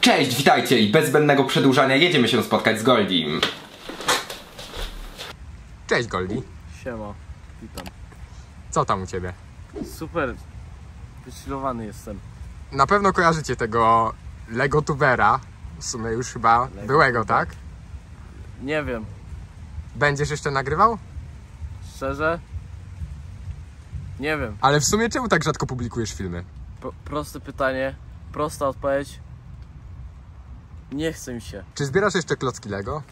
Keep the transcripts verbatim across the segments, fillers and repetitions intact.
Cześć, witajcie i bez zbędnego przedłużania jedziemy się spotkać z Goldim. Cześć Goldi. Siema, witam. Co tam u ciebie? Super, wychillowany jestem. Na pewno kojarzycie tego Legotubera, w sumie już chyba Lego byłego, tak? Nie wiem. Będziesz jeszcze nagrywał? Szczerze? Nie wiem. Ale w sumie czemu tak rzadko publikujesz filmy? Pro proste pytanie, prosta odpowiedź. Nie chce mi się. Czy zbierasz jeszcze klocki Lego?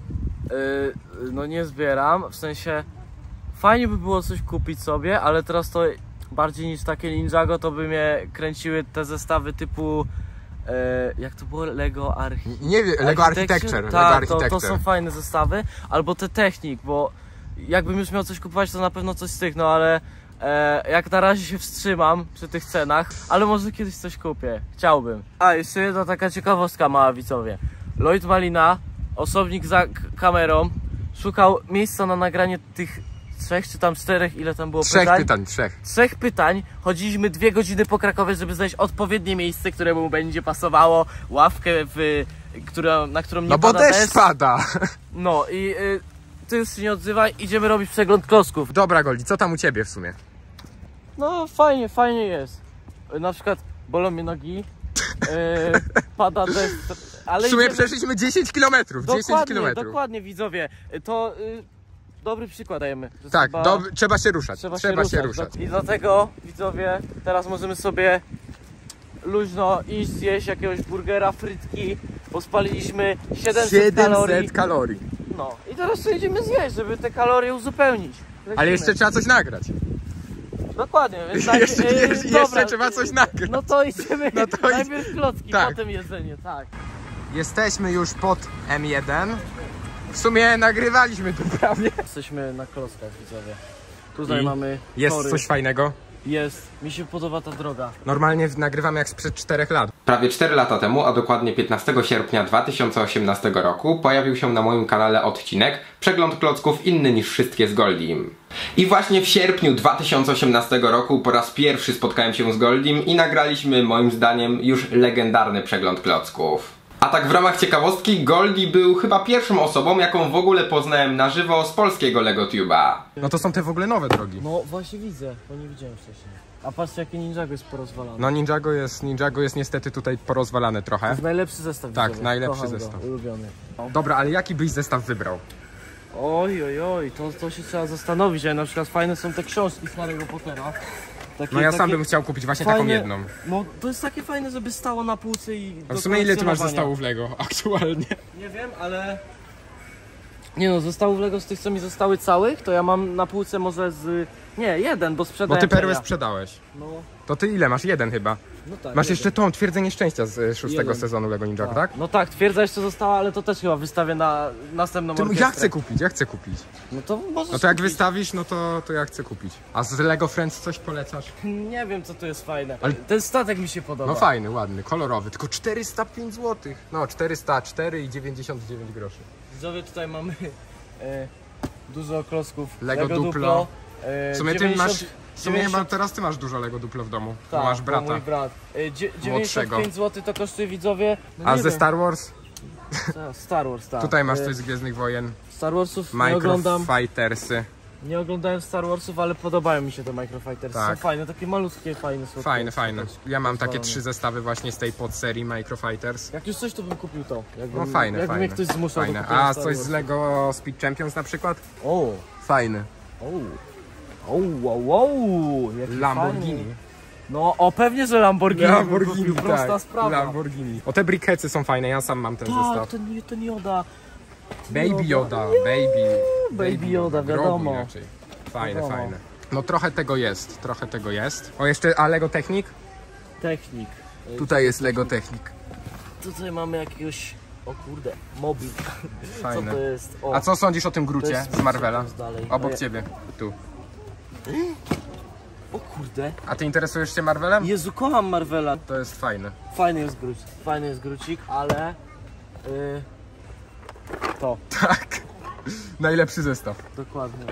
Yy, no nie zbieram, w sensie fajnie by było coś kupić sobie, ale teraz to bardziej niż takie Ninjago to by mnie kręciły te zestawy typu yy, jak to było? Lego Archi... Nie wiem, Lego Architecture. Tak, Lego Architecture. To, to są fajne zestawy, albo te Technik, bo jakbym już miał coś kupować, to na pewno coś z tych, no ale e, jak na razie się wstrzymam przy tych cenach, ale może kiedyś coś kupię, chciałbym. A, jeszcze jedna taka ciekawostka mała, widzowie. Lloyd Malina, osobnik za kamerą, szukał miejsca na nagranie tych trzech czy tam czterech, ile tam było trzech pytań? pytań, trzech. Trzech pytań. Chodziliśmy dwie godziny po Krakowie, żeby znaleźć odpowiednie miejsce, które mu będzie pasowało, ławkę, w, która, na którą nie no bo pada deszcz deszcz. pada. No i y, ty już się nie odzywaj, idziemy robić przegląd klocków. Dobra Goldi, co tam u ciebie w sumie? No fajnie, fajnie jest. Na przykład bolą mnie nogi, yy, pada deszcz, ale W sumie idziemy... przeszliśmy dziesięć kilometrów. dziesięć kilometrów. Dokładnie, widzowie. To y, dobry przykład dajemy. Że Tak, trzeba, dob trzeba się ruszać. trzeba, Trzeba się, się ruszać. ruszać. I dlatego, widzowie, teraz możemy sobie luźno iść zjeść jakiegoś burgera, frytki, bo spaliliśmy siedemset kalorii. siedemset kalorii. No i teraz co idziemy zjeść, żeby te kalorie uzupełnić. Lecimy. Ale jeszcze trzeba coś nagrać. Dokładnie, więc tak, jeszcze, yy, jeszcze, dobra, jeszcze trzeba coś nagrać. No to idziemy, No to najpierw klocki, tak. potem jedzenie, tak. Jesteśmy już pod M jeden. W sumie nagrywaliśmy tu prawie. Jesteśmy na klockach, widzowie. Tutaj I mamy jest tory. coś fajnego. Jest, mi się podoba ta droga. Normalnie nagrywamy jak sprzed czterech lat. Prawie cztery lata temu, a dokładnie piętnastego sierpnia dwa tysiące osiemnastego roku pojawił się na moim kanale odcinek Przegląd klocków inny niż wszystkie z Goldim. I właśnie w sierpniu dwa tysiące osiemnastego roku po raz pierwszy spotkałem się z Goldim i nagraliśmy moim zdaniem już legendarny przegląd klocków. A tak w ramach ciekawostki, Goldi był chyba pierwszą osobą, jaką w ogóle poznałem na żywo z polskiego LegoTube'a. No to są te w ogóle nowe drogi. No właśnie widzę, bo nie widziałem wcześniej. A patrzcie jakie Ninjago jest porozwalane. No Ninjago jest, Ninjago jest niestety tutaj porozwalane To trochę. jest najlepszy zestaw. Tak, widzowie. najlepszy Kocham zestaw. Go, ulubiony. Dobra, ale jaki byś zestaw wybrał? Oj, oj, oj, to, to się trzeba zastanowić, ale na przykład fajne są te książki z Harry'ego Pottera. Takie, No ja takie sam bym chciał kupić właśnie fajne, taką jedną. No to jest takie fajne, żeby stało na półce i A do w sumie ile ty masz kolekcjonowania. zestawów Lego aktualnie? Nie wiem, ale... Nie no, zestawów Lego z tych co mi zostały całych, to ja mam na półce może z... Nie, jeden, bo sprzedałem. Bo ty perłę ja. sprzedałeś. No, To ty ile masz? Jeden chyba. no tak. Masz jeden. jeszcze tą twierdzenie szczęścia z y, szóstego Jeden. sezonu Lego Ninjago, tak? No tak, twierdza jeszcze została, ale to też chyba wystawię na następną Ty, orkiestrę. ja chcę kupić, ja chcę kupić. No to możesz No to jak kupić. wystawisz, no to, to ja chcę kupić. A z Lego Friends coś polecasz? Nie wiem co tu jest fajne. Ale- Ten statek mi się podoba. No fajny, ładny, kolorowy, tylko czterysta pięć złotych. No czterysta cztery i dziewięćdziesiąt dziewięć groszy. Widzowie, tutaj mamy e, dużo klocków Lego Duplo. Duplo. E, W sumie ty dziewięćdziesiąt masz, w sumie chyba teraz ty masz dużo Lego Duplo w domu, bo Tak, masz bo brata. mój brat. E, dzie, dziewięćdziesiąt Młodszego. pięć złotych to kosztuje, widzowie. No A nie ze wiem. Star Wars? Ta, Star Wars, tak. Tutaj masz E, coś z Gwiezdnych Wojen. Star Warsów nie oglądam. Microfightersy. Nie oglądałem Star Warsów, ale podobają mi się te Microfighters. Tak. Są fajne, takie malutkie, fajne. Słodkie, Fajne, fajne. Ja mam takie Rozwalone. trzy zestawy właśnie z tej podserii Microfighters. Jak już coś, to bym kupił to. Jakby, No fajne, jakby fajne. mnie ktoś zmuszał fajne. do kupienia A Star coś z Warsów. Lego Speed Champions na przykład? O, Fajny. o, o, wow, wow, jaki Lamborghini. fajny. No, o pewnie, że Lamborghini, bym kupił, prosta tak. sprawa. Lamborghini. O te brickheadsy są fajne, ja sam mam ten Tak, zestaw. to nie, to nie Yoda. Baby Yoda, baby. Baby Yoda, grogu wiadomo. inaczej. Fajne, Wiadomo. fajne. No trochę tego jest, trochę tego jest. O jeszcze, a Lego Technik? Technik. Tutaj jest Lego Technik. Tutaj mamy jakiegoś, o kurde, mobil. Fajne. Co to jest? O, A co sądzisz o tym to Grucie jest z Marvela? dalej. Obok A ja- ciebie, tu. O kurde. A ty interesujesz się Marvelem? Jezu, kocham Marvela. To jest fajne. Fajny jest Grucik, fajny jest Grucik, ale... Yy, to, Tak. Najlepszy zestaw. dokładnie.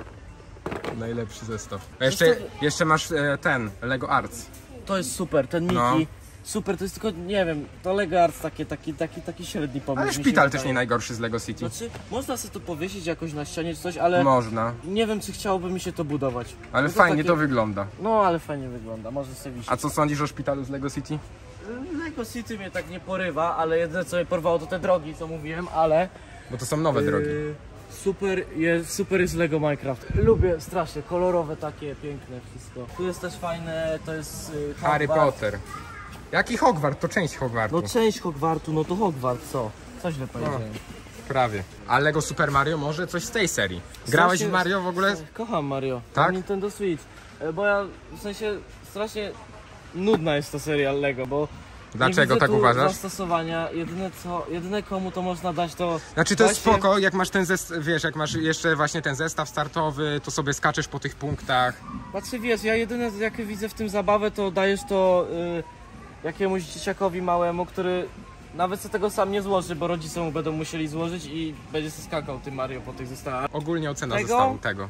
Najlepszy zestaw. A jeszcze, Zestaw- jeszcze masz e, ten, Lego Arts. To jest super, ten Miki. No. super, to jest tylko, nie wiem, to Lego Arts takie, taki, taki, taki średni pomysł. Ale szpital też nie najgorszy z Lego City. Znaczy, można sobie to powiesić jakoś na ścianie czy coś, ale można. Nie wiem, czy chciałoby mi się to budować. Ale to fajnie takie... to wygląda. No, ale fajnie wygląda, może sobie wisieć. A co sądzisz o szpitalu z Lego City? Lego City mnie tak nie porywa, ale jedyne co mnie porwało to te drogi, co mówiłem, ale... Bo to są nowe yy... drogi. Super jest, super jest Lego Minecraft. Lubię strasznie, kolorowe takie, piękne wszystko. Tu jest też fajne, to jest yy, Harry Potter. Jaki Hogwart? To część Hogwartu. No część Hogwartu, no to Hogwart, co? Coś źle powiedziałem. No, prawie. A Lego Super Mario może coś z tej serii? Grałeś strasznie, w Mario w ogóle? Kocham Mario. Tak? Nintendo Switch. Bo ja, w sensie, strasznie nudna jest ta seria Lego, bo dlaczego nie tak tu uważasz? Zastosowania, jedyne co, jedyne komu to można dać to... Znaczy to właśnie... jest spoko, jak masz ten zestaw, wiesz, jak masz jeszcze właśnie ten zestaw startowy, to sobie skaczesz po tych punktach. Znaczy wiesz, ja jedyne jakie widzę w tym zabawę, to dajesz to y, jakiemuś dzieciakowi małemu, który nawet sobie tego sam nie złoży, bo rodzice mu będą musieli złożyć i będzie sobie skakał tym Mario po tych zestawach. Ogólnie ocena tego? Zestawu tego.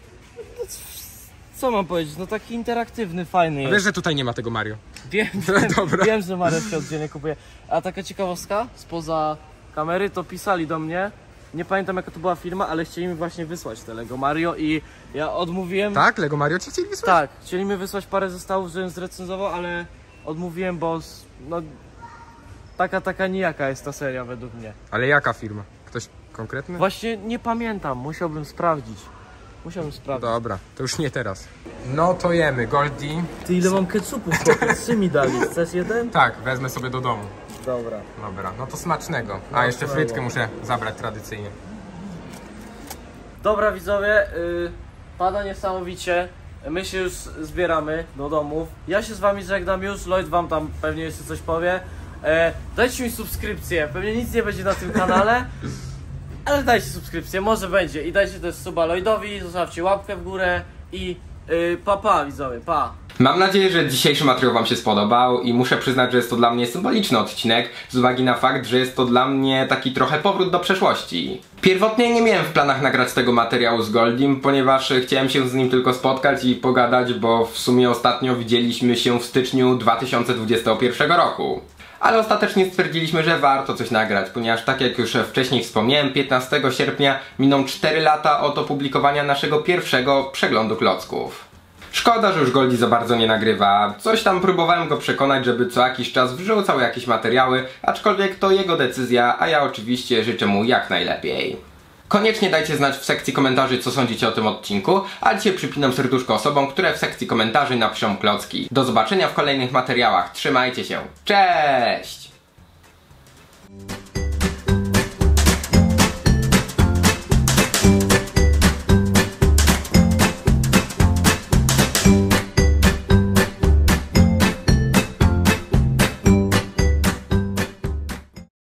Co mam powiedzieć, no taki interaktywny, fajny jest. Wiesz, że tutaj nie ma tego Mario. Wiem, Dobra. wiem, że Mario się oddzielnie kupuje. A taka ciekawostka, spoza kamery, to pisali do mnie, nie pamiętam jaka to była firma, ale chcieli mi właśnie wysłać te Lego Mario i ja odmówiłem. Tak? Lego Mario ci chcieli wysłać? Tak, chcieli mi wysłać parę zestawów, żebym zrecenzował, ale odmówiłem, bo no taka, taka nijaka jest ta seria według mnie. Ale jaka firma? Ktoś konkretny? Właśnie nie pamiętam, musiałbym sprawdzić. Musiałbym sprawdzić. Dobra, to już nie teraz. No to jemy, Goldie. Ty ile mam ketchupu, chłopiec? Trzy mi dali. Chcesz jeden? Tak, wezmę sobie do domu. Dobra. Dobra, no to smacznego. A jeszcze frytkę muszę zabrać tradycyjnie. Dobra widzowie, yy, pada niesamowicie. My się już zbieramy do domów. Ja się z wami żegnam już, Lloyd wam tam pewnie jeszcze coś powie. E, dajcie mi subskrypcję, pewnie nic nie będzie na tym kanale. Ale dajcie subskrypcję, może będzie. I dajcie też suba Lloydowi, zostawcie łapkę w górę i yy, pa pa widzowie, pa. Mam nadzieję, że dzisiejszy materiał wam się spodobał i muszę przyznać, że jest to dla mnie symboliczny odcinek z uwagi na fakt, że jest to dla mnie taki trochę powrót do przeszłości. Pierwotnie nie miałem w planach nagrać tego materiału z Goldim, ponieważ chciałem się z nim tylko spotkać i pogadać, bo w sumie ostatnio widzieliśmy się w styczniu dwa tysiące dwudziestego pierwszego roku. Ale ostatecznie stwierdziliśmy, że warto coś nagrać, ponieważ tak jak już wcześniej wspomniałem, piętnastego sierpnia miną cztery lata od opublikowania naszego pierwszego przeglądu klocków. Szkoda, że już Goldie za bardzo nie nagrywa. Coś tam próbowałem go przekonać, żeby co jakiś czas wrzucał jakieś materiały, aczkolwiek to jego decyzja, a ja oczywiście życzę mu jak najlepiej. Koniecznie dajcie znać w sekcji komentarzy, co sądzicie o tym odcinku, a dzisiaj przypinam serduszko osobom, które w sekcji komentarzy napiszą klocki. Do zobaczenia w kolejnych materiałach. Trzymajcie się. Cześć!